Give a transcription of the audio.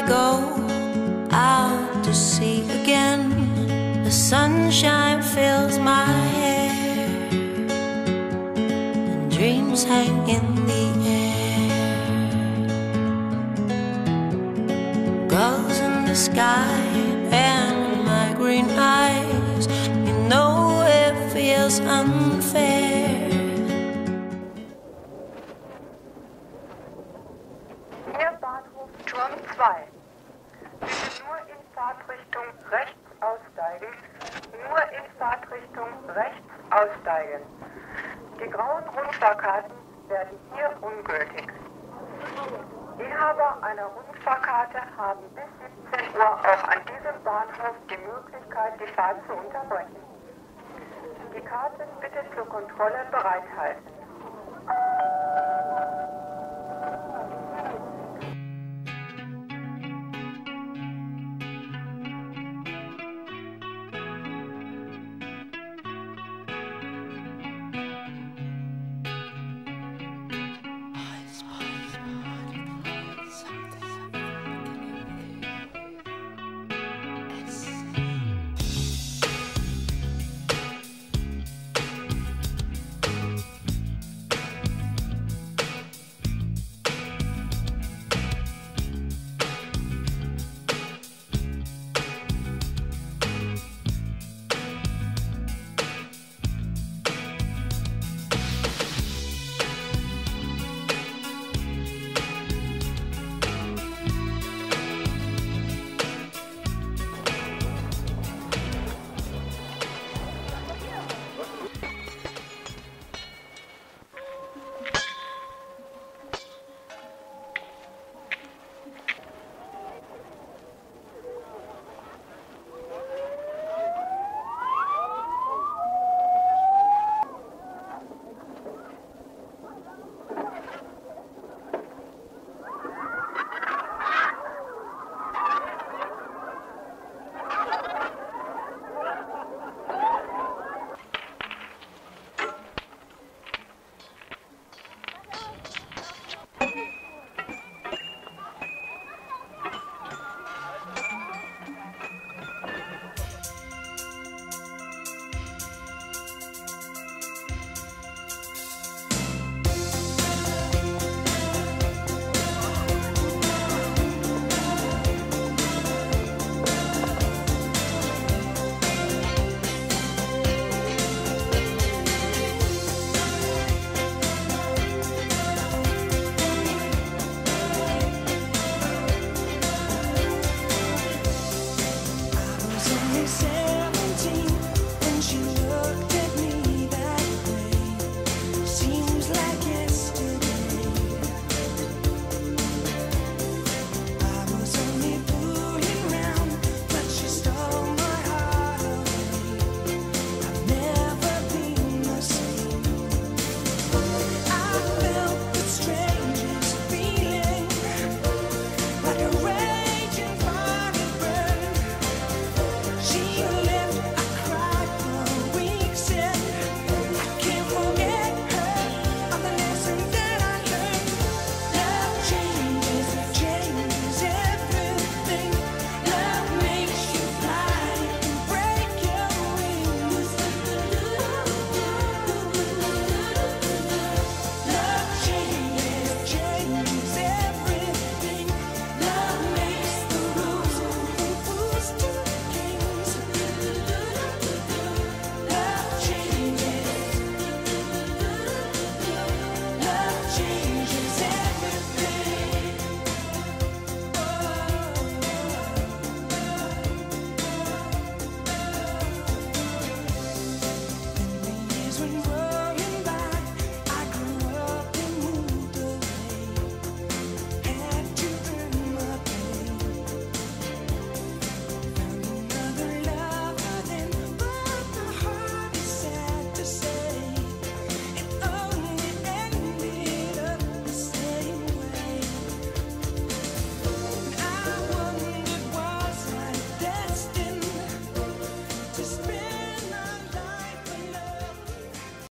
go out to sea again. The sunshine fills my hair, and dreams hang in the air. Gulls in the sky and my green eyes, you know it feels unfair. Turm 2. Bitte nur in Fahrtrichtung rechts aussteigen. Nur in Fahrtrichtung rechts aussteigen. Die grauen Rundfahrkarten werden hier ungültig. Inhaber einer Rundfahrkarte haben bis 17 Uhr auch an diesem Bahnhof die Möglichkeit, die Fahrt zu unterbrechen. Die Karten bitte zur Kontrolle bereithalten.